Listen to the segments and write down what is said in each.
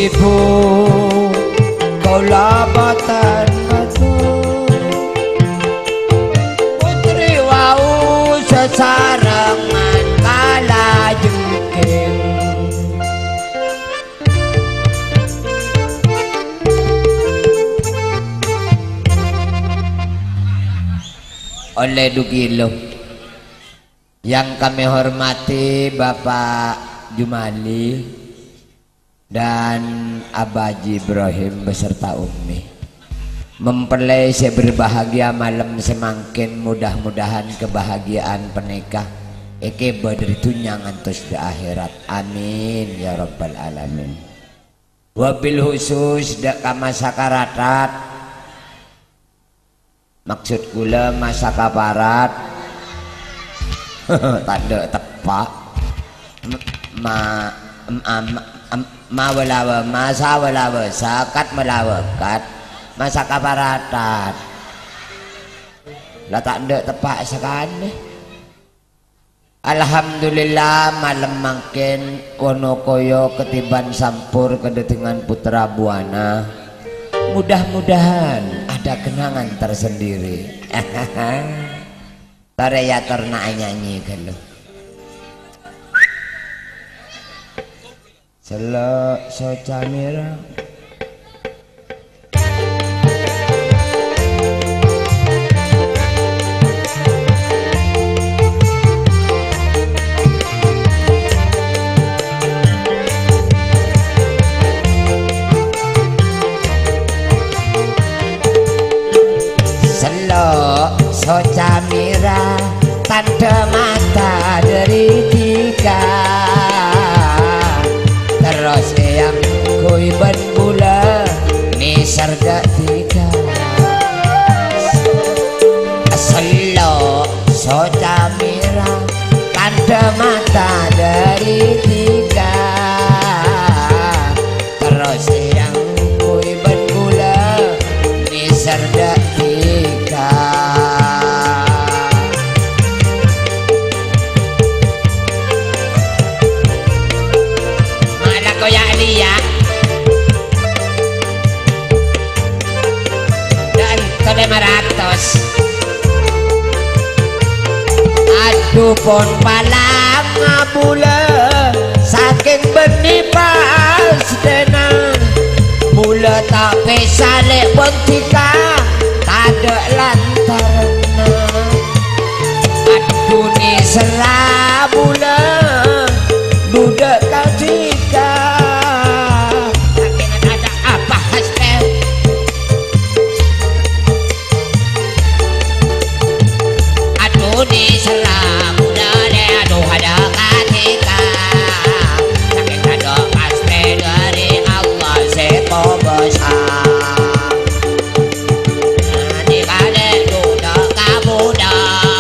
ibu kula boten ngedur putri wau sesarengan kala jengking oleh Dugilo. Yang kami hormati Bapak Jumali dan Abaji Ibrahim beserta Umi, mempelai berbahagia malam semakin mudah-mudahan kebahagiaan penikah eke badri tunyang antus di akhirat, amin ya rabbal alamin. Wabil khusus dak masa karatat maksud kula masa kaparat tanda tepak mawalawa masa walawa sakat melawakat masa kaparatan lah tanda tepak sekali. Alhamdulillah malam makin Wonokoyo ketiban sampur kedatangan putra buana, mudah-mudahan ada kenangan tersendiri. Taraya ternak nyanyi kalau selok socamira selok socamira tanda mata dari tiga terus yang kui ben bula ni sarga tiga selok socamira tanda mata dari tiga terus yang kui ben bula ni sarga tiga. Dan tole 500 aduh pon palang ngabula saking benih pas denan mula tak pesale bentika tada lantarna aduh ni serabula budak katika di selam dari aduh ada ketika saking kado pasti dari Allah sepo besar di kade duduk kabuda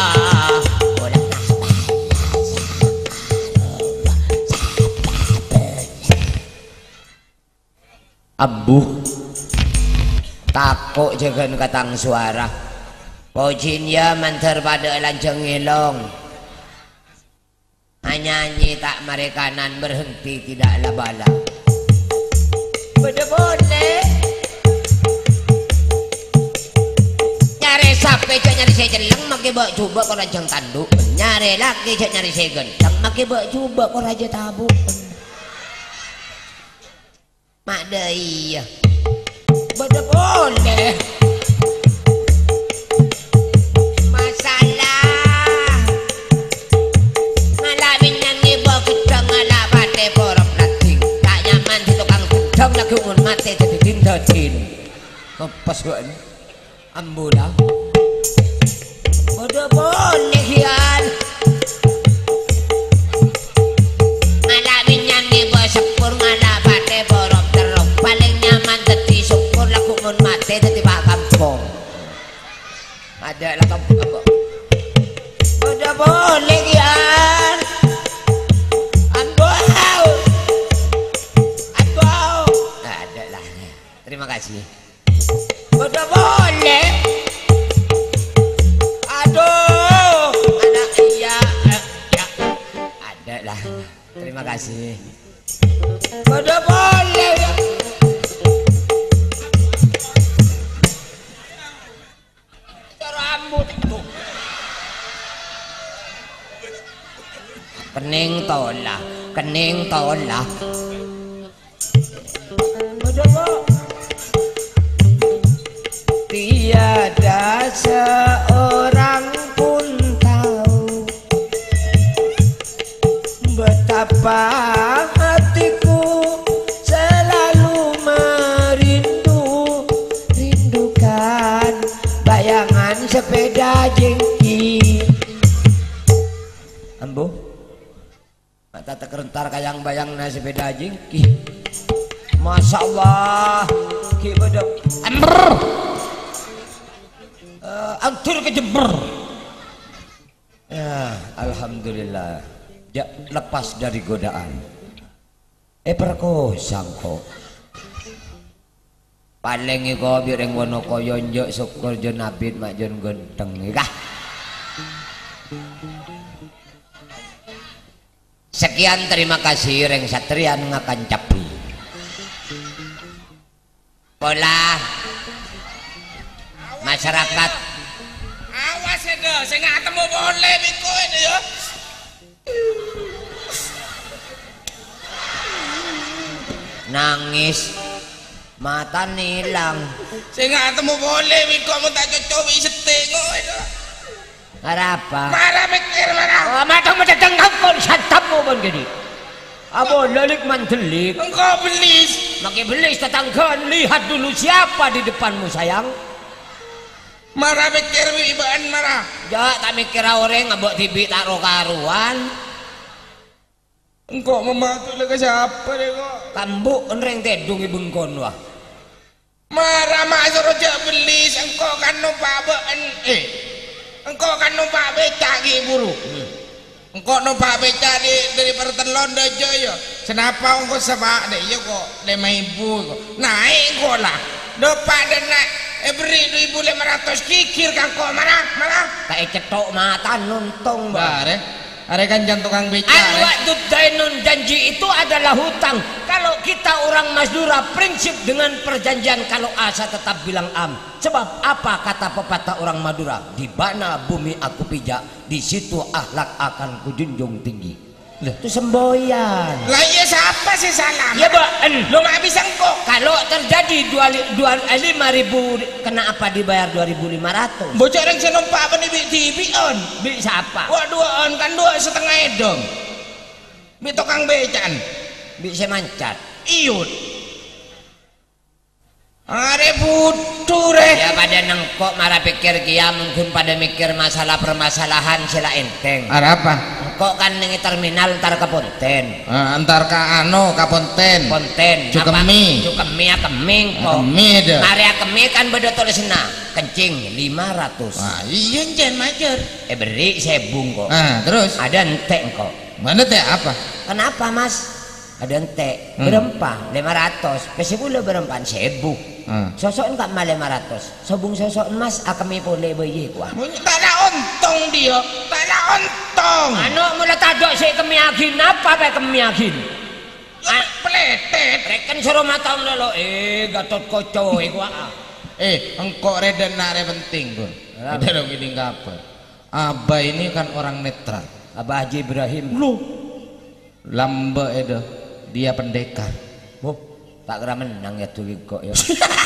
ambuh takut jangan katang suara Pojinya mantar pada lanceng ilong nyanyi tak merekanan berhenti tidaklah bala boleh nyari sampai cak nyari saya jeleng maki bak coba kau lanceng tanduk nyari lagi cak nyari saya genteng maki bak coba kau raja tabuk mak dah iya boleh kungun mati jadi tindatin kepas wan ambulah udah boleh hian ngalamin nyanyi bersepur ngalapate borok terong paling nyaman jadi syukur lah kungun mati jadi pak kampung ada lah kampung apa udah boleh hian terima kasih. Udah boleh. Aduh, anak iya, ya, ada lah. Terima kasih. Udah boleh. rambut tuh. Kening tolah, kening tolah. Tiada seorang pun tahu betapa hatiku selalu rindukan bayangan sepeda jengki. Ambo mata tekerentar kayang bayang na sepeda jengki. Masya Allah ki bedok amber antur ke Jember. Ya alhamdulillah ya, lepas dari godaan perkosa kok paling iko bireng wono kaya njok syukur jon abid mak jon genteng ikah. Sekian, terima kasih Reng Satrian ngakan capi pola masyarakat. Awas ya deh, saya nggak ketemu boleh biko ini ya. Nangis mata nilang. Saya nggak ketemu boleh biko mau tak cocok setengah itu. Apa? Marah mikir marah. Oh, matang macam kon satamu bon gini. Abo lalik mantelik. Engkau belis. Makai belis tetanggaan, lihat dulu siapa di depanmu sayang. Marah mikir ibaan marah. Ya tak mikir orang ngabok tibi taruh karuan. Engkau membantu lagi siapa deh kok? Kambu enreng tedung ibun kon wah. Marah masuk rojak belis. Engkau kan numpak baan engkau kan numpak becak ki buru. Engkau numpak becak dari Pertelon Dojo ya. Kenapa engkau sebab deh ya kok 5.000 kok. Naik engkau lah. Dopak dan naik. Beri 2.500 kikir kan kok marah. Kayak cetok mata nuntong bare. Are kan jantungan becak. Al-wa'du dainun, janji itu adalah hutang. Kalau kita orang Madura prinsip dengan perjanjian, kalau asa tetap bilang am. Sebab apa kata pepatah orang Madura? Di mana bumi aku pijak, di situ akhlak akan kujunjung tinggi. Loh, itu semboyan. Lah iya siapa sih salah? Ya baan. Lo nggak bisa engkau. Kalau terjadi 5.000 kena apa dibayar 2.500? Bocor yang saya numpak apa nih TV on? Bi siapa? Wah 2 on kan 2,5 edong. Bi tukang becan. Bi saya mancat. Iut. Are butuh reh. Ya pada nengkok marah pikir kia mungkin pada mikir masalah permasalahan sila enteng. Are apa? Kok kan nengi terminal ntar ke Ponten. Antar ke ka Ponten. Ponten. Cukemi. Cukemi ya keming kok. Kemi deh. Maria kemi kan beda tulisna. Kencing 500. Ah iya jen majer. Beri sebung kok. Terus? Ada entek kok. Mana teh apa? Kenapa mas? Ada entek. Berempah 500. Pesibula berempah 1.000. Sosok enggak mah 500. Sobung sosok emas akami boleh bayi kuah. Tak ada untung dia. Tak ada untung. Anu mula tadok si kemiagin apa pe kemiagin? Peletet. Reken suruh matang lolo. Gatot koco kuah. Engkau reden nare penting pun. Ada dong ini apa? Abah ini kan orang netral. Abah Haji Ibrahim. Lu. Lamba edo. Dia pendekar. Tak kira menang ya tuh kok ya.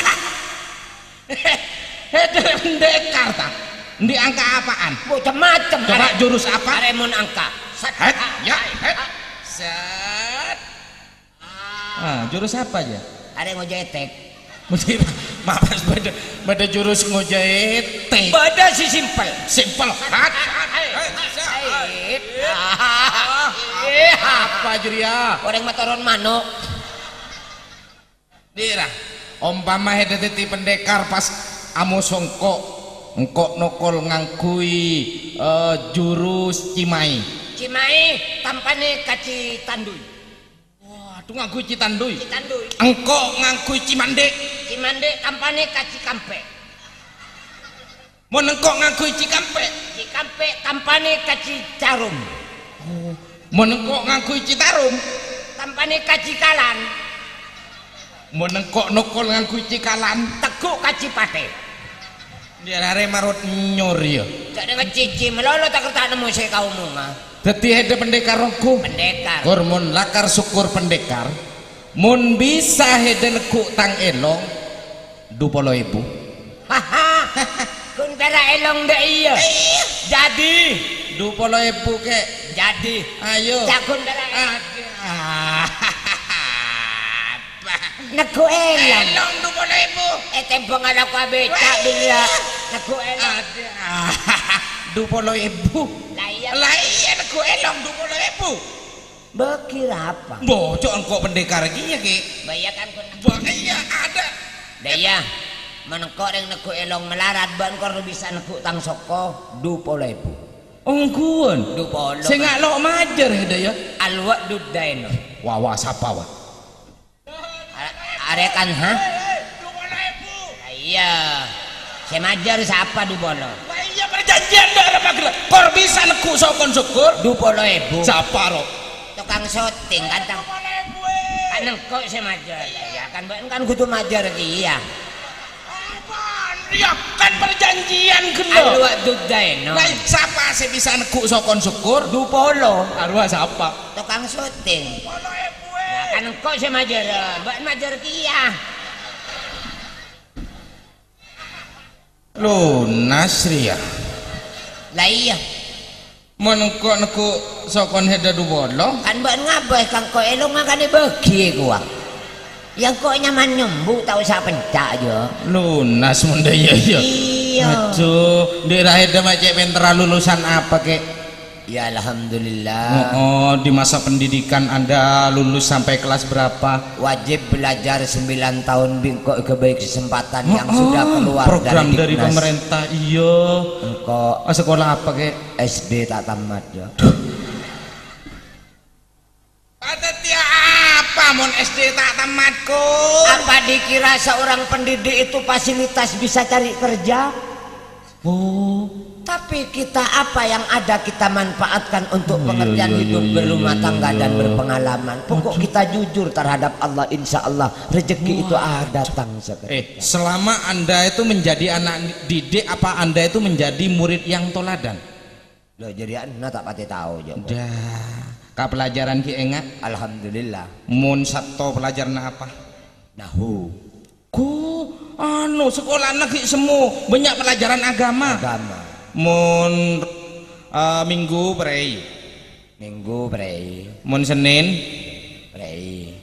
Itu pendekar tak? Di angka apaan? Macam-macam. Coba jurus apa? Aremon angka. Set. Ya. Set. Jurus apa aja? Are ngojetek. Maaf, beda jurus ngojetek. Beda si simpel. Simpel. Apa juria? Orang matoron manuk. Dira, umpama hedeti pendekar pas amo songkok, engkok nokol ngangkui jurus Cimai. Cimai Tampane kaci tanduy. Wah, tuh ngangkui Citanduy. Citanduy. Engkok ngangkui Cimande. Cimande tampane kaci kampe. Mun engkok ngangkui Cikampe. Cikampe tampane kaci Carum. Mun engkok ngangkui Citarum. Tampane kaci Kalan. Menengkok nokol ngangkui Cikalan. Teguk kaci Pate. Dia hari marut nyur ya. Tak dengan cici melolo tak kerta nemu saya kau mah. Dadi hede pendekar roku. Pendekar. Hormon lakar syukur pendekar. Mun bisa hede lekuk tang elong 20.000. Haha. Kun kara elong dak iya. Jadi 20.000 kek. jadi. Ayo. Cakun kara. Naku elong. Elong 20.000. Tempo ngalah ku beca bila. Naku elong. 20.000. Lah iya naku elong 20.000. Bekira apa? Bocok engkau pendekar lagi ya ki. Bayakan kun. Iya ada. Daya. Menengkok yang naku elong melarat ban kor bisa naku tang soko 20.000. Ongkuan. 20. Saya nggak lo majer hede ya. Alwak dudaino. Wawa siapa wa? Arekan ha? 20.000. Iya. Saya majar siapa di bono? Iya perjanjian dah magel. Kor bisa neku sokon syukur 20.000. siapa ro? Tukang syuting kan tang. Kan engkau saya majar. Ya kan kudu majar dia. Ya kan perjanjian gelo. Alwak dudaino. Lah siapa sih bisa neku sokon syukur 20. arwah siapa? Tukang syuting. Ya kan engkau saya majar. Mbak majar dia. Lunas ria. Lah iya. Menengkok neku sokon heda du bolo. Kan mbak ngabah kang kau elong akan dibagi gua. Yang kok nyaman nyembuh tahu siapa pencak aja. Lunas munda ya ya. Iya. Aduh, daerah heda macam pentra lulusan apa kek? Ya alhamdulillah. Oh, di masa pendidikan Anda lulus sampai kelas berapa? Wajib belajar 9 tahun bingkok kebaik kesempatan yang sudah keluar program dari Diknas. pemerintah. Iya. Kok Sekolah apa kek? SD tak tamat ya. Kata tia apa mon SD tak tamatku? Apa dikira seorang pendidik itu fasilitas bisa cari kerja? Oh, Tapi kita apa yang ada kita manfaatkan untuk pengerjaan hidup berumah tangga dan berpengalaman. Pokok kita jujur terhadap Allah, insya Allah rezeki itu datang seketika. selama Anda itu menjadi anak didik, apa Anda itu menjadi murid yang toladan? Loh jadi anda tak pati tahu jo. Dah, ka pelajaran ki engat? Alhamdulillah. Mun satu pelajaran apa? Nahu. Ku anu sekolah negeri semua banyak pelajaran agama. Agama. Mun minggu prei. Minggu prei. Mun Senin Prei.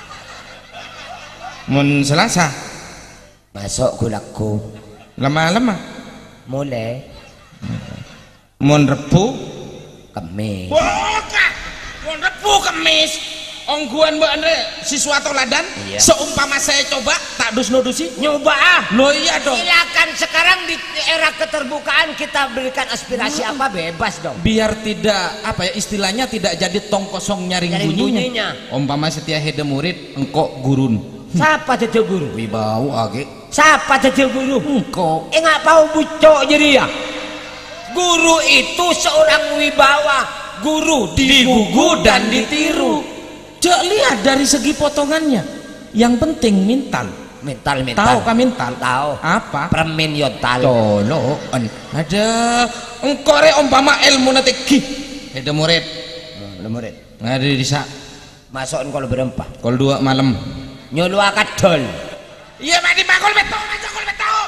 mun Selasa Masuk gulaku. lama-lama Mulai mun Rebu Kamis. bokah mun Rebu Kamis ongguan mbak Andre siswa toladan. Iya. Seumpama saya coba tak dus-nudusi Nyoba ah. lo iya dong, Silakan sekarang di era keterbukaan kita berikan aspirasi apa bebas dong. biar tidak apa ya istilahnya tidak jadi tong kosong nyaring Nyaring bunyinya. bunyinya. Umpama setia hede murid engkok gurun Siapa jadi guru? wibau age Siapa jadi guru? engkok Nggak tahu bucok jadi ya. Guru itu seorang wibawa. Guru digugu dan ditiru. Cek lihat dari segi potongannya yang penting mintal. Mental. Tahu kan mintal? Tahu. Apa? Permen yontal. Tolong ada engkore umpama ilmu nanti gih ada murid Murid. ada di sa Masukin kalau berempat. kol 2 malam Nyulu akadol. iya mati bakul betul masuk betul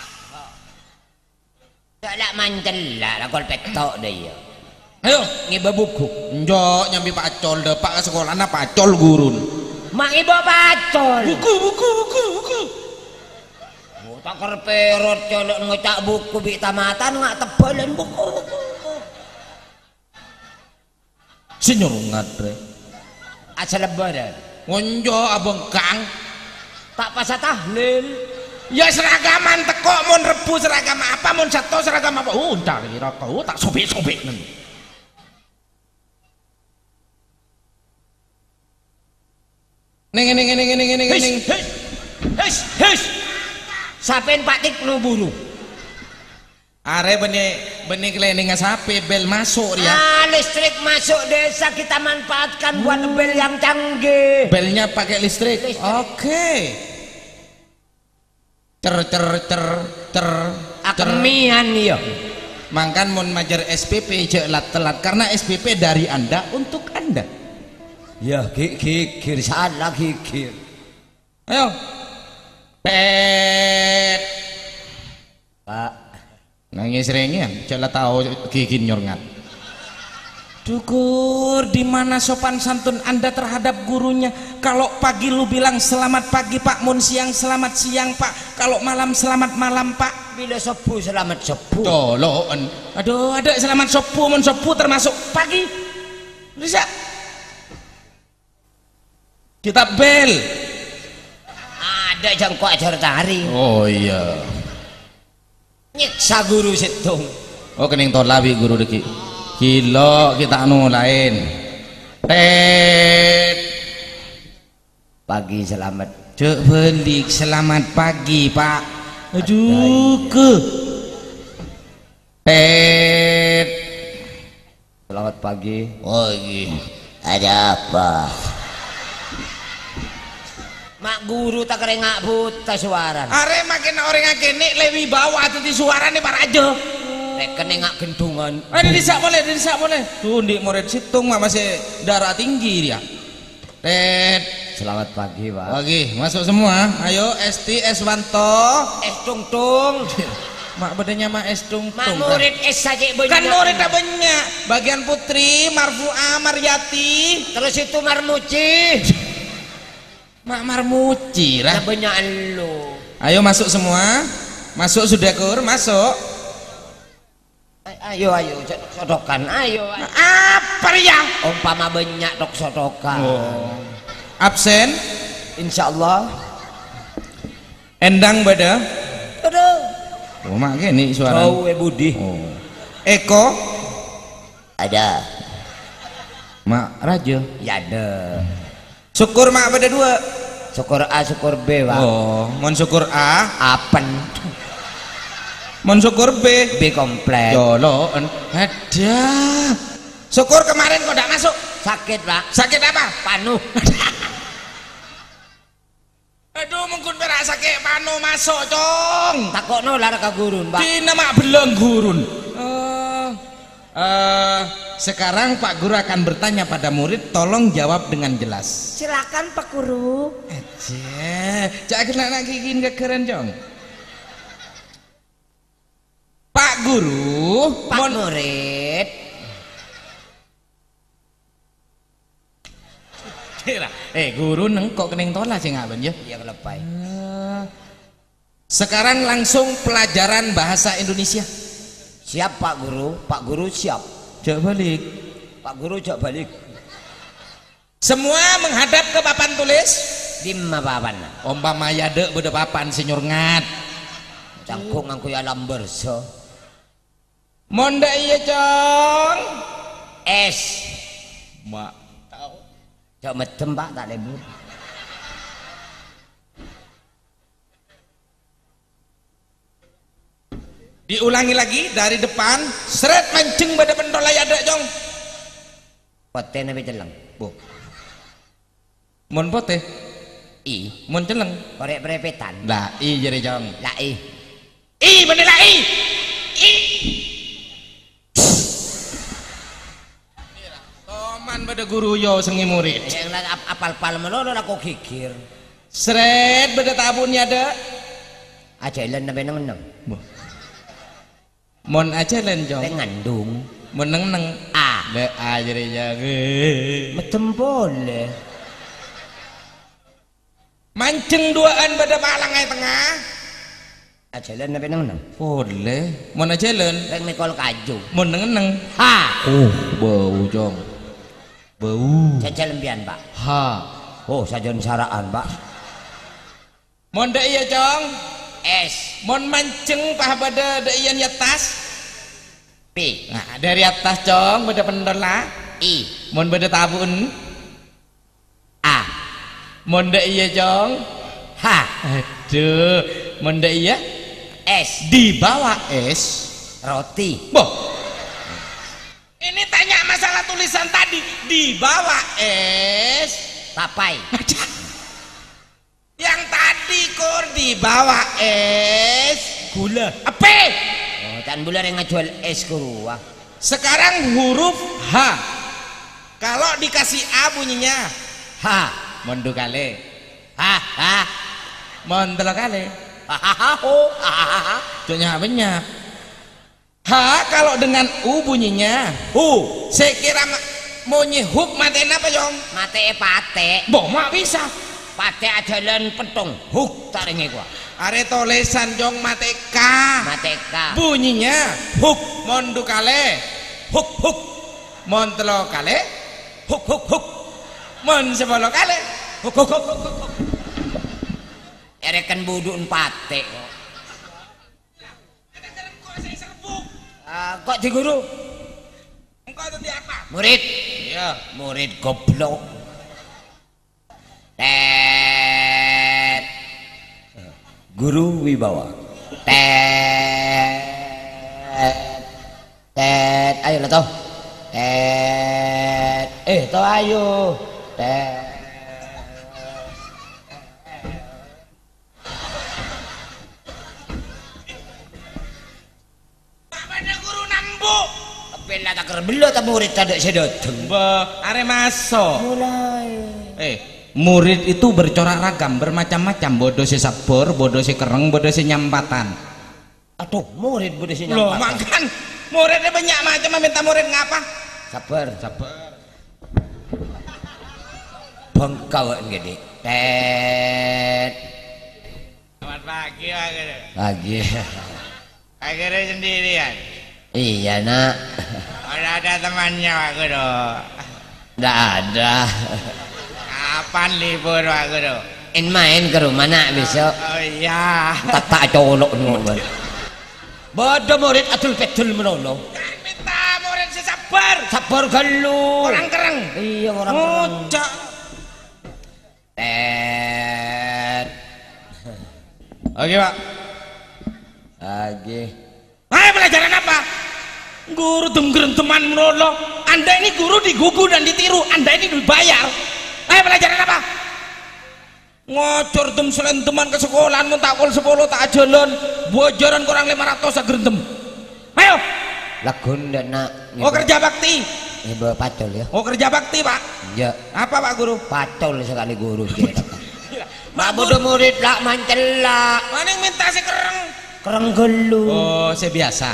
Tak mantel lah kol petok deh ya. ayo Ngiba buku. njok nyambi pacol depak ke sekolah na pacol gurun Mak iba pacol. buku Tak kerperot colok ngecak buku bi tamatan nggak tebalan buku. senyurungat re Asal lebaran. ngonjo abang kang Tak pasal tahlil. ya seragaman teko mun Rebu seragam apa mun Sabtu seragam apa tak kira kau tak sobek nanti neng Hei. Sapen Pak Tik nu buru. are benih keliling sapi bel masuk ya Listrik masuk desa kita manfaatkan buat bel yang canggih. belnya pakai listrik. Oke. Cer akemian iya. Mangkan mun majar SPP jelat telat karena SPP dari Anda untuk Anda. Ya gigir salah gigir. Ayo. Pet. Pak. Nangis rengian, jelat tahu gigi nyorngat. Dukur, di mana sopan santun Anda terhadap gurunya? Kalau pagi lu bilang selamat pagi Pak, mun siang selamat siang Pak, kalau malam selamat malam Pak. Bila sepuh selamat sepuh. Tolong. Aduh, ada selamat sepuh, mun sepuh termasuk pagi. Bisa. Kita bel. Ada jangkau ajar tari. Oh iya. Nyiksa guru situng. Oh kening tolawi guru deki. Kilo kita anu lain. Pet. Pagi selamat. Cek belik selamat pagi Pak. Aduh ke. Pet. Selamat pagi. Oh iya. Ada apa? Mak guru tak kerengak buta suara. Are makin orang kene lewi bawah tuh di suara nih para aja. Nek kenengak gendungan. Disak boleh, disak boleh. Tuh di murid situng mak masih darah tinggi dia. Tet. Selamat pagi Pak. Pagi, masuk semua. Ayo ST S Wanto. Es tung-tung. Mak bedanya mak S tung. Mak murid es saja banyak. Kan murid tak banyak. Bagian putri, Marfu'ah, Maryati. Terus itu Marmuci. Mak Marmuci lah. Banyak elu. Ayo masuk semua. Masuk sudah kur, masuk. Ayo sodokan ayo. Apa ya? Umpama banyak dok sodokan. Oh. Absen. Insyaallah. Endang beda. Aduh. Oh mak gini suara. Oh Budi. Oh. Eko. Ada. Mak Rajo. Ya ada. Syukur mak beda dua. Syukur A syukur B Pak. Oh, mon syukur A. Apen. Mon syukur B. B komplek. Joloan. Ada. Syukur kemarin kok tidak masuk. Sakit Pak. Sakit apa? Panu. Aduh mungkin berak sakit panu masuk cong. Takokno lara ka gurun Pak. Di nama belum gurun. Sekarang Pak Guru akan bertanya pada murid, tolong jawab dengan jelas. Silakan Pak Guru. Jangan nak gigin ke keren jong. Pak Guru, Pak murid. Guru neng kok kening tola sih ngaben ya? Yang lepai. Sekarang langsung pelajaran bahasa Indonesia. Siap Pak Guru. Pak Guru siap. Jak balik. Pak Guru jak balik. Semua menghadap ke papan tulis. Di papan. Umpama yade beda papan senyor ngat. Cangkung angku ya lamberso. Monda iya cong. Es. Mak tahu. Cok medem Pak tak lebur. Diulangi lagi dari depan. Seret mancing pada pentola yade cong. Pote nabi celeng. Bu. Mon pote. I. Mon celeng. Korek perepetan. Lah i jadi cong. Lah i. I bener lah i. I. Toman pada guru yo sengi murid. Yang lagi apal-pal melono aku gigir. Seret beda tabunnya ada. Ajalan nabi neng-neng. Mon aja lenjong. Ngandung. Mon neng-neng. A. Le a jadi jaga. Medem boleh. Mancing duaan pada palang ay tengah. Ajalan nabi neng-neng. Boleh. Mon aja len. Reng mikol kaju. Mon neng-neng. Ha. Bau jong. Bau. Jajal lembian Pak. Ha. Oh sajon saraan Pak. Mon da iya jong. Es. Mon mancing pah pada da iyan ya tas. P. Nah dari atas jong pada pendola. I. Mon pada tabun. A. Mon da iya jong. H. Aduh. Mon da iya. S. Di bawah es. Roti. Boh. Ini tanya masalah tulisan tadi. Di bawah es. Papai. Yang tadi kur di bawah es gula. Apa? Oh, tan bular yang ngejual es guru. Sekarang huruf H. Kalau dikasih A bunyinya Ha. mondo kale. Ha ha. Montelo kale. Ha ha ho. Ha ha ha. Contohnya banyak. H kalau dengan U bunyinya Hu. saya kira mau nyehuk matiin apa Jong? Mate pate. Boh mak bisa. Pate ajalan petung. Huk tak dengi gua. Are tulisan Jong mate K. Mate ka. Bunyinya huk mondu kale. Huk huk. Montelo kale. Huk huk huk. Mon sebolo kale. Huk huk huk huk. huk. Erekan budun pate. Kok di guru? Engkau itu di apa? Murid. Iya. Murid goblok. Tet. Guru Wibawa. Tet. Tet. Ayo lah toh. Tet. Toh ayo. Tet. Bela tak kerbelo tak murid tak sedoteng. Are maso. Mulai. Murid itu bercorak ragam, bermacam-macam. Bodoh si sabur, bodoh si kereng, bodoh si nyampatan. Aduh, murid bodoh si Loh, nyampatan. makan. Muridnya banyak macam, minta murid ngapa? Sabar. Sabar. Bengkauan gede. Tet. Selamat pagi, Pak Guru. Pagi. Pak Guru sendirian. Iya nak. Ada temannya Pak Guru. Nggak ada. Kapan libur Pak Guru? Main ke rumah nak besok. Oh iya. Tak colok ngomong. Bodoh murid atul petul menolong. Minta murid si sabar. Sabar galu. Orang kereng. Iya orang kereng. Cak. Tet. Oke Pak. Lagi. Ayo pelajaran apa? Guru dengerin teman menolong. Anda ini guru digugu dan ditiru. Anda ini dibayar. Ayo pelajaran apa? Ngocor tem selain teman ke sekolahan mun takol 10 tak jalan. Bojoran kurang 500 sagerentem. Ayo. Lagun ndak nak. Oh kerja bakti. Ibu pacol ya. Oh kerja bakti Pak. Ya. Apa Pak Guru? Pacol sekali guru dia kata. Mak bodoh murid lak mancelak. Mana yang minta si kereng? Kereng gelu. Oh saya biasa.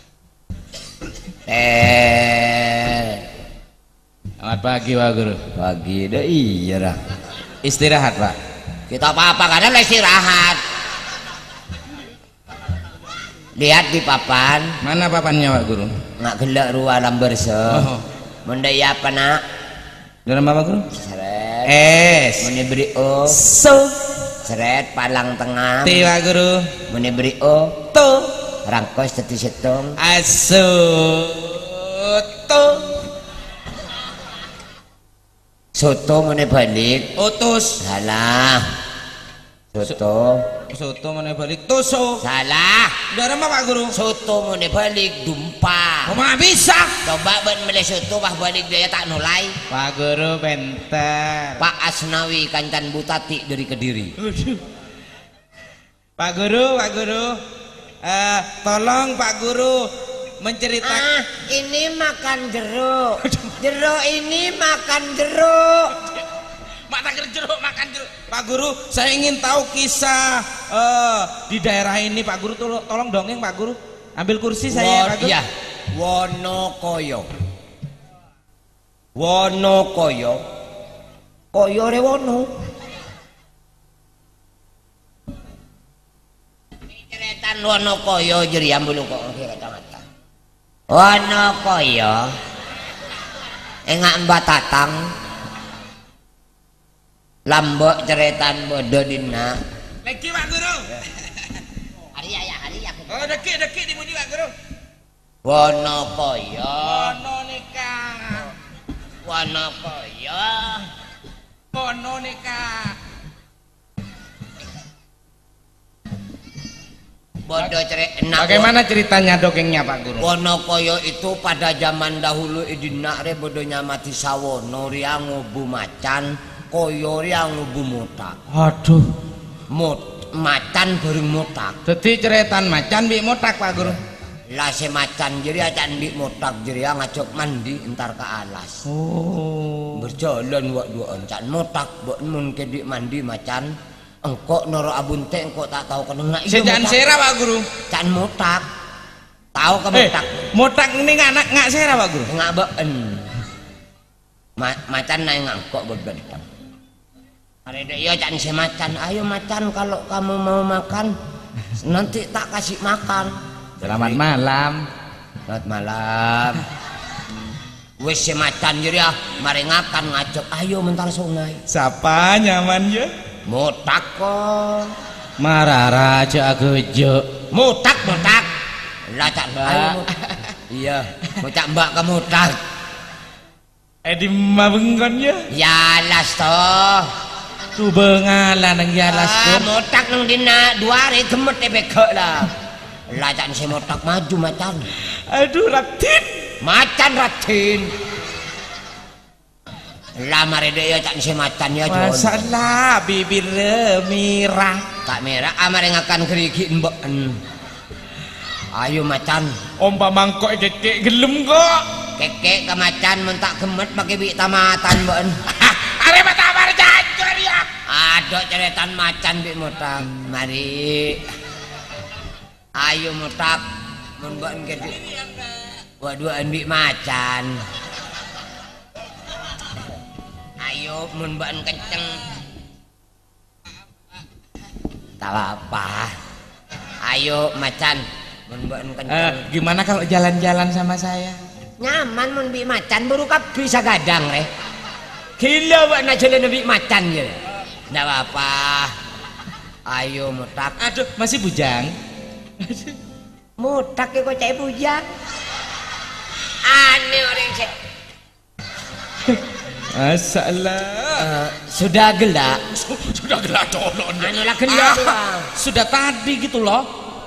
Selamat pagi Pak Guru. Pagi dah iya dah. Istirahat Pak. Kita apa-apa karena lah istirahat. Lihat di papan. Mana papannya Pak Guru? Nggak gelak ruang lamber se. Oh. Mendai apa nak? Dalam apa Guru? Seret. Es. Meni beri o. So. Seret palang tengah. Ti Pak Guru. Meni beri o. To. Rangkos teti setong. Asu. To. Soto meni balik. Utus. Salah. Soto. Soto mana balik tuso. Salah. Dalam apa Pak Guru? Soto meni balik dumpa. Kok bisa? Coba ben meli soto bah balik dia tak nulai. Pak Guru bentar. Pak Asnawi Kancan Butati dari Kediri. Pak Guru, Pak Guru. Tolong Pak Guru menceritakan. Ini makan jeruk. Jeruk ini makan jeruk. Makan jeruk, makan jeruk. Pak Guru, saya ingin tahu kisah di daerah ini Pak Guru. Tolong dongeng Pak Guru. Ambil kursi saya Pak Guru. Iya. Wonokoyo. Wonokoyo. Koyo rewono. Ceretan Wonokoyo jeri ambulu kok kacamata. Wonokoyo. Engak mbak tatang. Lambok ceretan bodoh dina. Lagi Pak Guru. Hari ya hari ya. Oh deki di budi Pak Guru. Wonokoyo. Wono nikah. Wonokoyo. Wono nikah. Bodoh ceretan. Bagaimana ceritanya dongengnya Pak Guru? Wonokoyo itu pada zaman dahulu idina re bodohnya mati sawono riang ngubu macan. Koyo yang ngubu muta. Aduh. macan bareng motak. Dadi ceretan macan mbek motak Pak Guru. Lah si macan jadi acan mbek motak jadi ngajak mandi entar ke alas. Oh. Berjalan wak duaan can motak mbok mun kedik mandi macan. Engkok noro abun teh engkok tak tahu kenenga iya. Sejan sera Pak Guru. Can motak. Tahu ke motak. Motak ini anak ngak sera Pak Guru. Ngak been. Macan naik ngangkok berbentang. Ada iya can si macan, ayo macan kalau kamu mau makan nanti tak kasih makan. Selamat malam. Selamat malam. Wes si macan jadi mari ngakan ngajak ayo mentar sungai. Siapa nyaman ya? Motak kok. Marara aja gejo. Motak. Lah cak ayo. Iya, motak mbak ke motak. Di mabengkon ya? Ya las toh. Tu bengalan nang yalas tuh. Motak nang dina 2 hari gemet beke lah. Lacan si motak maju macan. Aduh ratin. Macan ratin. Lah mari deh ya can si macan ya jual. Masalah bibir merah. Tak merah amare ngakan gerigi mbeken. Ayo macan. Ompa mangkok kekek gelem kok. Kekek ke macan mentak gemet pakai bik tamatan mbeken. Are matamar jancur ya. Ada ceretan macan bik motak. Mari. Ayo motak mun mbeken gede. Waduhan bik macan. Ayo mun mbeken kenceng. Tak apa. Ayo macan mun mbeken kenceng. Gimana kalau jalan-jalan sama saya? Nyaman mun bik macan baru bisa gadang re. Gila wak nak jalan bik macan ya. Ndak apa-apa. Ayo motak. Aduh, masih bujang. Motak kok cek bujang. Aneh orang cek. Masalah. Sudah gelak. Sudah gelak colon. Anu lah gelak. Sudah tadi gitu loh.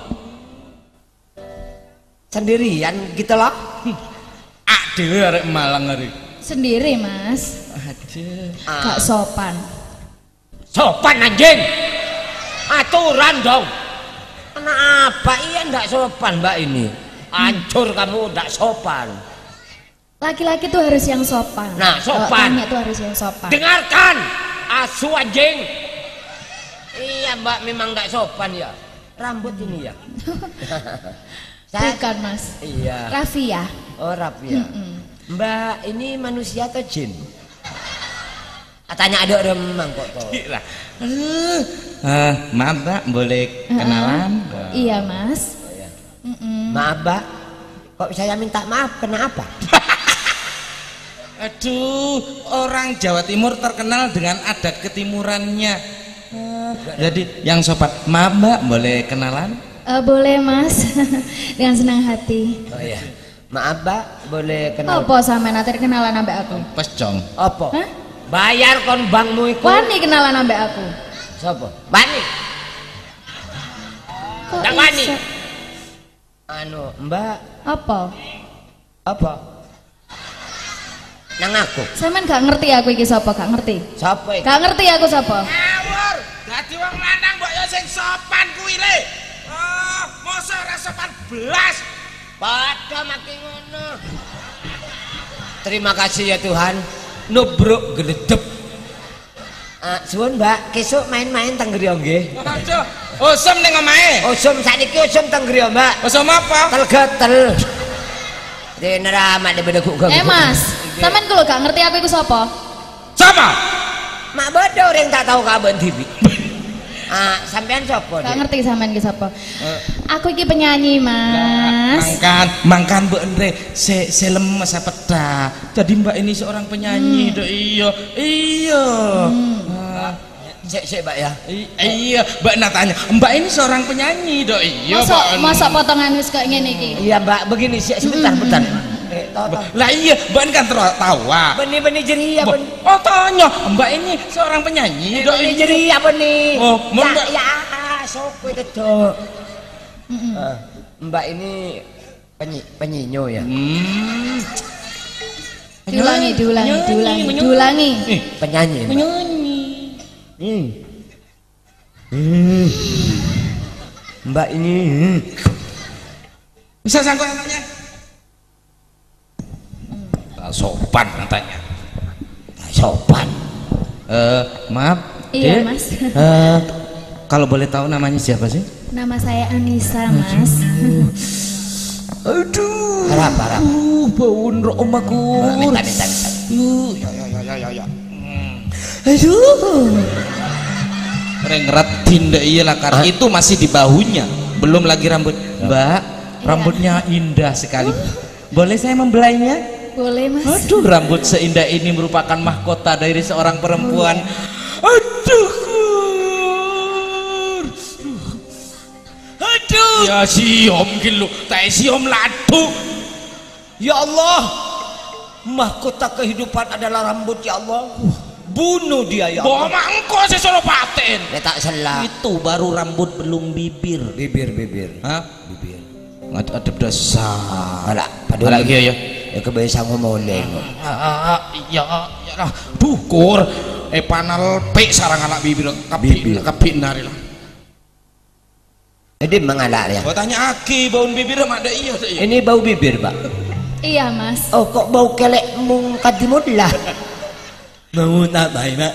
Sendirian gitu loh. Aduh, arek Malang hari. Sendiri Mas. Aduh. Gak sopan. Sopan anjing. Aturan dong. Kenapa iya ndak sopan mbak ini? Hancur kamu ndak sopan. Laki-laki tuh harus yang sopan. Nah sopan. Tanya tuh harus yang sopan. Dengarkan. Asu anjing. Iya mbak memang ndak sopan ya. Rambut ini ya. Bukan Mas. Iya. Rafia. Oh Rafia. Mbak ini manusia atau jin? Katanya ada remang kok toh. Maaf Mbak, boleh kenalan? Iya Mas. Oh, ya. Maaf Mbak. Kok saya minta maaf kenapa? Aduh, orang Jawa Timur terkenal dengan adat ketimurannya. Jadi yang sopan, maaf Mbak, boleh kenalan? Boleh Mas. Dengan senang hati. Oh iya. Maaf Mbak, boleh kenalan? Apa sampean ate kenalan ambek aku? Pescong. Apa? Hah? Bayar kon bangmu iku. Wani kenalan ambek aku. Sopo? Bani. Kok Ndak wani. iso? Anu, Mbak, Apa? apa? Nang aku. Sampean gak ngerti aku iki sapa, gak ngerti. Sapa iki? Gak ngerti aku sapa. Ngawur, dadi wong lanang mbok yo sing sopan kuwi le. Oh, mosok ora sopan blas. Padha makin ngono. Terima kasih ya Tuhan. Nubruk geledep. Suwun Mbak, kesuk main-main teng griya nggih. Aduh, usum ning omahe. Usum sakniki usum teng griya, Mbak. Usum apa? Tel-getel. Dene ramak de bedeguk gak. Mas, sampean kalau gak ngerti aku iku sapa? Sama. Mak bodoh orang tak tahu kabar TV. Sampean sapa? Gak ngerti sampean iki sapa? Aku iki penyanyi, Mas. Mangkan Mbak Andre, se lemes apa dah. Jadi Mbak ini seorang penyanyi, do iya. Iya. Sik Mbak ya. Iya, Mbak nak tanya, Mbak ini seorang penyanyi, do iya. Masa potongan wis kayak ngene iki. Iya Mbak, begini sih sebentar. Lah iya, Mbak kan tawa. Benih-benih jeria ben. Oh tanya, Mbak ini seorang penyanyi, do Benih jeria benih. Oh, Mbak. Ya, sok itu tuh. Mbak ini penyinyo ya. Diulangi. Penyanyi. Penyanyi. Mbak ini bisa sangkut katanya. Sopan katanya. sopan. Maaf. Iya, Dek. Mas. Kalau boleh tahu namanya siapa sih? Nama saya Anissa, Mas. Aduh. Harap. Bau omaku. Minta. Ya. Aduh. Rengrat tindak iyalah karena itu masih di bahunya, belum lagi rambut. Mbak, rambutnya indah sekali. Boleh saya membelainya? Boleh, Mas. Aduh, rambut seindah ini merupakan mahkota dari seorang perempuan. Aduh. Aduh. Ya siom gitu, tak siom ladu. Ya Allah, mahkota kehidupan adalah rambut ya Allah. Bunuh dia ya Bawa Allah. mangko saya suruh paten. Dia tak salah. Itu baru rambut belum bibir. Bibir. Hah? Bibir. Ngadep dasar. Alah, padahal Lagi ya. Ya kebiasaan ngomong. Ya lah. Duh, kur. Panal pe sarang anak bibir kapik nari lah. Jadi mengalah ya. Gua tanya aki bau bibir mak ada iya. Ini bau bibir, Pak. Iya, Mas. Oh, kok bau kelek mung kadimullah. Mau nabai, Mak.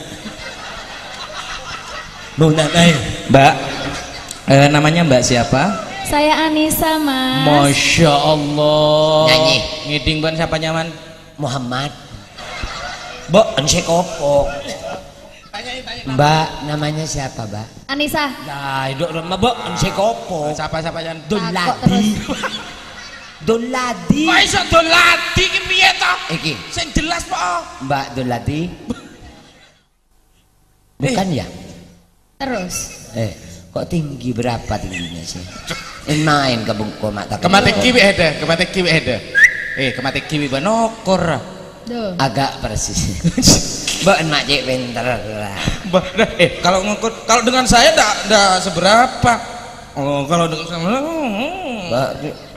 Mau nabai. Mbak, namanya Mbak siapa? Saya Anissa, Mas. Masya Allah. Nyanyi. Ngiding ban siapa nyaman? Muhammad. Mbak, ensek opo. Mbak, namanya siapa, Mbak? Anissa. Ya, itu Mbak, ensek opo. Siapa jangan? Doladi. Doladi. Kok iso doladi ki piye to? Iki, Sing jelas po. Mbak Doladi. Bukan ya? Terus. Kok tinggi berapa tingginya sih? Main ke bungko mata. Kemate kiwi ada. Kemate kiwi banokor. Duh. Agak persis. Mbak enak cek pinter lah. Kalau dengan saya enggak seberapa. Oh, kalau dengan sama Mbak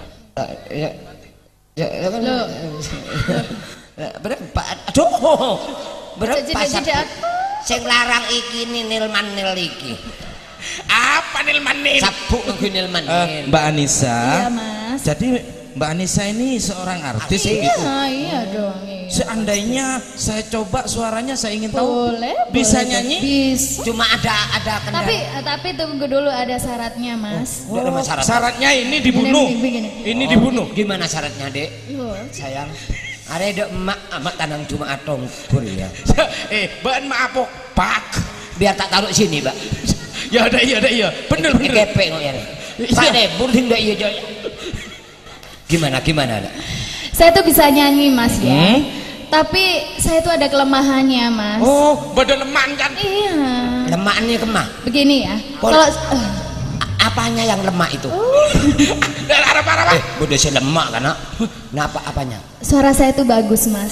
ya kan. Loh. Berapa? Aduh. Berapa? Jeda-jeda. Sing larang iki nilman nil iki. apa nilman nil? Sabuk nunggu nilman nil. Mbak Anissa. Iya, Mas. Jadi Mbak Anissa ini seorang artis gitu. Iya dong. Iya. Seandainya saya coba suaranya, saya ingin tahu Boleh. bisa boleh. nyanyi? Bisa. Cuma ada kendala. Tapi tunggu dulu, ada syaratnya, Mas. Nggak ada syarat. Syaratnya ini dibunuh. Begini. Ini dibunuh. Gimana syaratnya, Dek? Loh. Sayang. Ada emak tanang cuma atong pur ya. Bahan maaf pak. Biar tak taruh sini, Mbak. Ya ada iya. Bener. Kepek kok ya. Pak deh, burung ndak iya Joy. Gimana, Dak? Saya tuh bisa nyanyi, Mas ya. Tapi saya tuh ada kelemahannya, Mas. Oh, badan leman kan? Iya. Lemaknya kemah. Begini ya. Pol- Kalau Apanya yang lemak itu? Parah. Bodoh sih lemak kan, Nak? Nah, apanya? suara saya tuh bagus, Mas.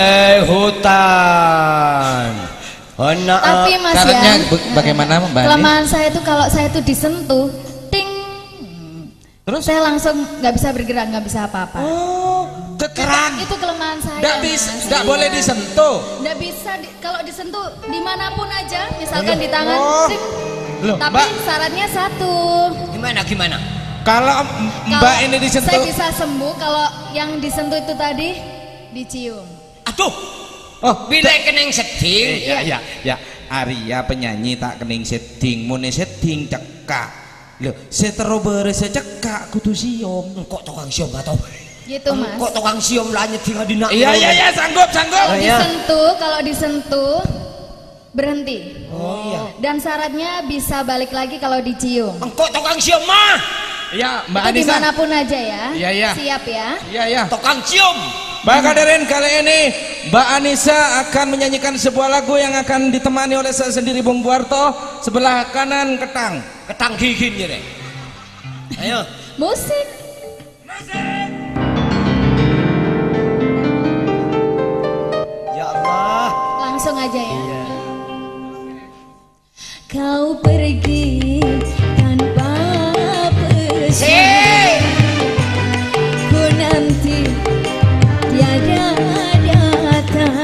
Hutan. Tapi Mas Syaratnya ya, bagaimana Mbak Ani? kelemahan saya tuh kalau saya tuh disentuh, ting. Terus? Saya langsung nggak bisa bergerak, nggak bisa apa-apa. Oh, kekeran. Itu kelemahan saya. Nggak bisa, Mas. nggak boleh disentuh. Nggak bisa kalau disentuh dimanapun aja, misalkan di tangan. Oh. ting. Loh, Tapi Mbak, syaratnya satu. Gimana? kalau Mbak Kalau ini saya disentuh, bisa sembuh kalau yang disentuh itu tadi dicium. Aduh, oh, bila keneng sedih. ya. Arya penyanyi tak kening setting, mune setting cekak. Loh, setero beres cekak kudu siom. Kok tukang siom atau? Gitu, Mas. Kok tukang siom lah nyedih dinak. Iya, sanggup. Kalau iya. kalau disentuh berhenti. Oh iya. Dan syaratnya bisa balik lagi kalau dicium. Kok tukang siom mah? Ya, Mbak Itu Anissa. dimanapun aja ya. Iya. Siap ya. Iya. Tukang cium. Mbak Kaderin, kali ini Mbak Anissa akan menyanyikan sebuah lagu yang akan ditemani oleh saya sendiri Bung Buarto. Sebelah kanan Ketang. Ketang gigin ya, Dek. Ayo. Musik. Ya Allah. Langsung aja ya. Kau pergi tanpa pesan. Ku nanti tiada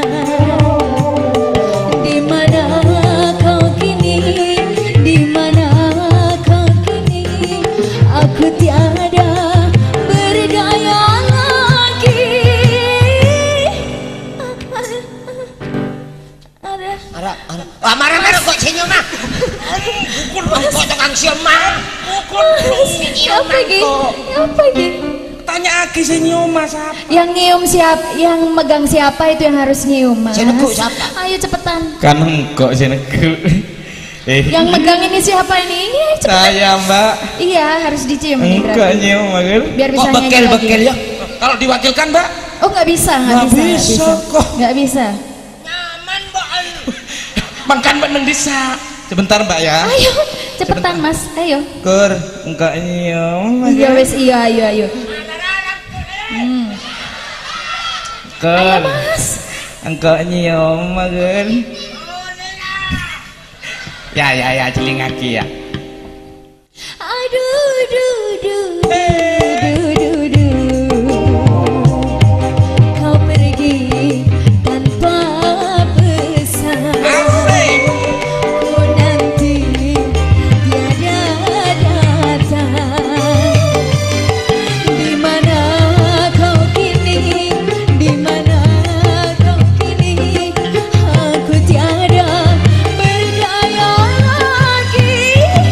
datang. Di mana kau kini? Di mana apa iki? Ya apa iki? Tanya Aki sing nyium Mas apa? Yang nyium siapa? Yang megang siapa itu yang harus nyium, Mas. Sing neguk siapa? Ayo cepetan. Kan engkok sing neguk. Yang megang ini siapa ini? Cepetan. Saya Mbak. Iya, harus dicium ini Engkok berarti. nyium Mbak. Biar bisa Kok nyanyi lagi. bekel ya? Kalau diwakilkan Mbak? Oh, nggak bisa, Nggak bisa kok. Nggak bisa. Nyaman Mbak. Makan Mbak nang desa. Sebentar Mbak ya. Ayo, cepetan Mas. Ayo. Kur, engkok nyium. Iya wes, iya, ayo. Kur. Ayo Mas. Engkok nyium Mbak. Ya, celing Aki ya. Aduh. Kau pergi tanpa pesan. Ku nanti tiada datang. Di mana kau kini? Di mana kau kini? Aku tiada berdaya lagi.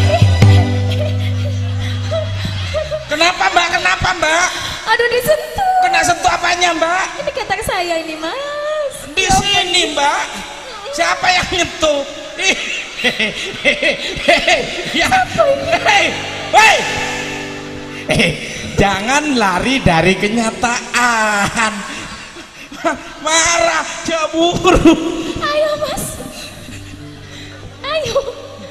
Kenapa Mbak? Aduh, disentuh. Kena sentuh apanya Mbak? Ini ketak saya ini, Mas. Di sini Mbak. Siapa yang nyentuh? Ya. Jangan lari dari kenyataan. Marah, cemburu. Ayo, Mas. Ayo.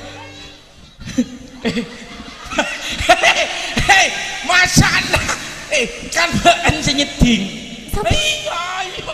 Masa anak? Kan beun sing nyeding. Ayo.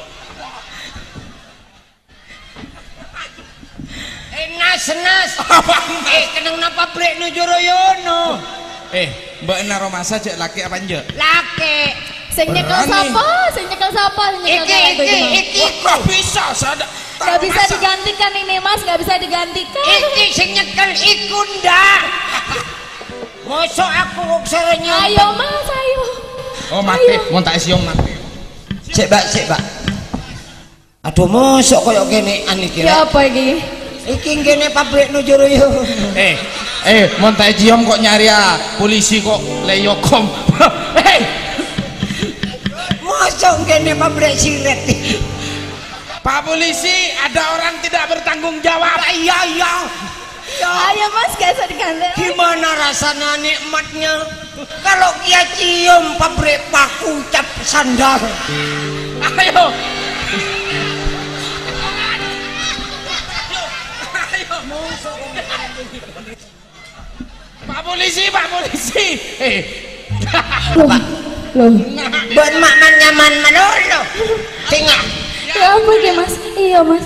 Nas. Kenang napa brek nuju royono? Mbak Naromasa cek laki apa njek? Laki. Sing nyekel Berani. sapa? Sing nyekel sapa? Sing nyekel Iki. Kok bisa sadar? Gak bisa digantikan ini, Mas. Gak bisa digantikan. Iki sing nyekel iku ndak. Mosok aku kok serenyong. Ayo, Mas, ayo. Oh mati, mau tak siom mati. Sik, Mbak. Aduh, mosok koyo kene iki. Ya apa iki? Iki kene pabrik nuju royono. Mau tak cium kok nyari polisi kok leyokom. Mosok kene pabrik siret. Pak polisi, ada orang tidak bertanggung jawab. Iya. Ayo, Mas, gak bisa digantikan. Gimana rasanya nikmatnya kalau dia cium pabrik paku cap sandal. Ayo. Pak polisi. Loh. Buat mak nyaman manolo. Tengah. Ya apa iki, Mas? Iya, Mas.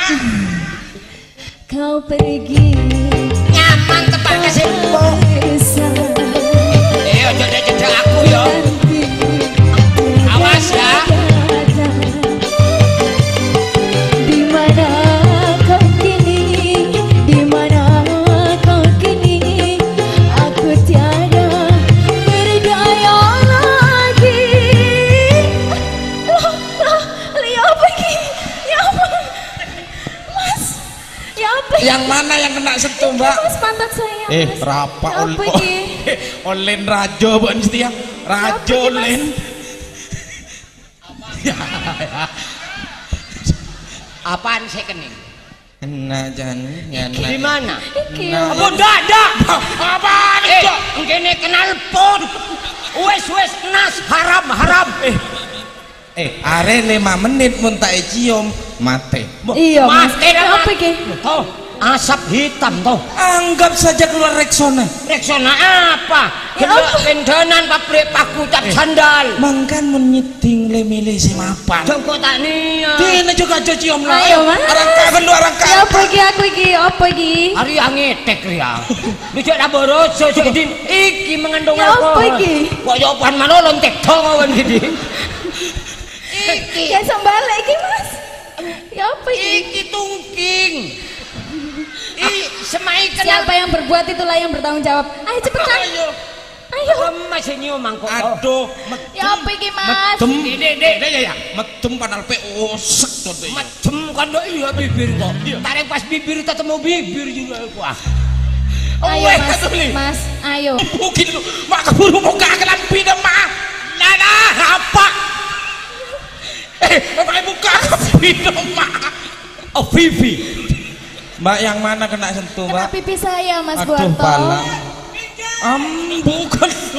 Kau pergi Nyaman tepat kesimpung. Ojo dek aku yo. Awas ya. Di mana kau kini? Di mana kau kini? Aku tiada berdaya lagi. Ya apa ini? Ya apa? Mas, ya apa? Yang mana yang kena sentuh Mbak? Mas, pantat saya, Mas. Rapa Ya apa ini? Olen rajo bukan setia. Rajo Apa ini, Mas? olen. Apaan sih kening? Kena jangan. Di mana? Iki. Apa ndak? Apaan itu? Kene kenal pot. Wes nas haram. Are 5 menit mun tak cium mate. Iya, Mas. Mati dah, Ya apa Mas. iki? Toh, asap hitam toh. Anggap saja keluar Rexona. Reksona apa? Ya Gelak apa? pendanan pabrik paku cap sandal. Mangkan menyiting le milih si mapan. Joko tak niat. Dina juga aja cium lah. Ayo, Mas. Arang kangen lu arang Ya kangen. apa iki aku iki? Apa iki? Hari angetek ria. Dijak dah boroso iki mengandung Ya apa iki? Kok jawaban manolon tek tongawan gini. Iki. Ya sembalik iki, Mas. Ya apa iki? Iki tungking. Semai Siapa kenal. yang berbuat itulah yang bertanggung jawab. Ayo cepetan. Ayo. Ayo. Masih nyium mangkok. Aduh, Ya apa iki, Mas? medem. Dek ya. Medem padahal pe osek to dek. Macem kan do iya bibir kok. Tarik pas bibir ketemu bibir juga wah. Ayo Weh, mas, Katuli. mas, ayo. Mungkin lu mak keburu muka kelampi dah mak. Nana apa? Pakai buka kelampi dah mak. Oh Vivi. Mbak yang mana kena sentuh Kena mbak? pipi saya mas Aduh Buarto. pala. Bukan lu.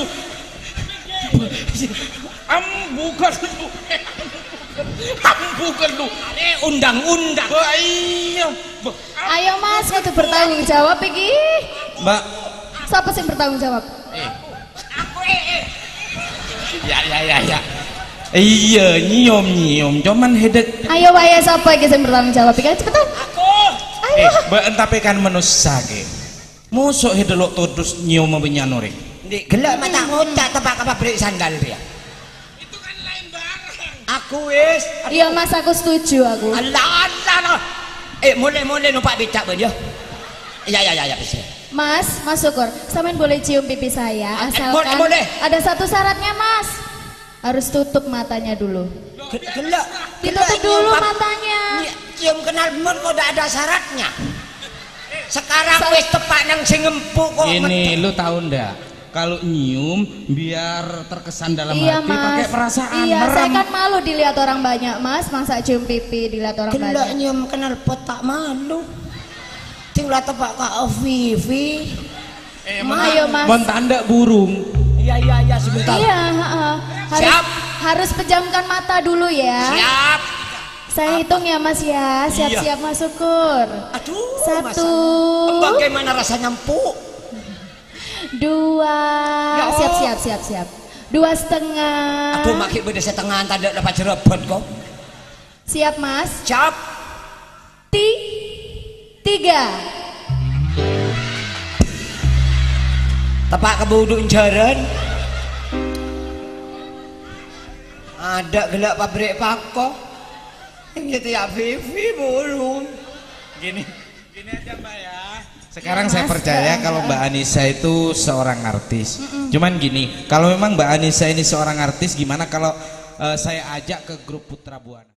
Bukan lu. Bukan lu. Ini undang-undang. Iya. Ayo mas, itu bertanggung jawab iki. Mbak. Siapa sih yang bertanggung jawab? Ya. Iya nyium cuman hedek. Ayo wae siapa iki sing bertanggung jawab iki? Cepetan. Ayo. Mbak entape kan menusah ke. Musuk hedelok tudus nyium menyanuri. Di gelak mata ngocak tepak pabrik sandal dia. Itu kan lain barang. Aku wis. Iya mas, aku setuju aku. Allah. Mulai numpak becak ben yo. Ya bisa. Mas Syukur, sampean boleh cium pipi saya asalkan boleh. ada satu syaratnya mas. Harus tutup matanya dulu. Gelak. Ditutup dulu matanya. Cium kenal mun kok ndak ada syaratnya. Sekarang wis tepak nang sing empuk kok. Ini lu tahu ndak? Kalau nyium biar terkesan dalam Iya hati mas. pakai perasaan. Iya, merem. saya kan malu dilihat orang banyak mas. Masa cium pipi dilihat orang Gelak banyak. nyium kenal pot tak malu. Tinggal tepak ka Vivi. Ayo mas. Bon tanda burung. Iya sebentar. Iya, harus, Siap. harus pejamkan mata dulu ya. Siap. Saya hitung ya mas ya. Siap-siap mas Syukur. Aduh. Satu. Bagaimana rasanya empuk? Dua. Ya. Siap. 2,5. Aduh makin beda setengah tanda dapat jerebot kok. Siap mas. Siap. 3. Tepak kebuduk jaran. Ada gelak pabrik pako. Gitu ya Vivi burung. Gini aja mbak ya. Sekarang saya percaya kalau Mbak Anissa itu seorang artis. Cuman gini, kalau memang Mbak Anissa ini seorang artis, gimana kalau saya ajak ke grup Putra Buana?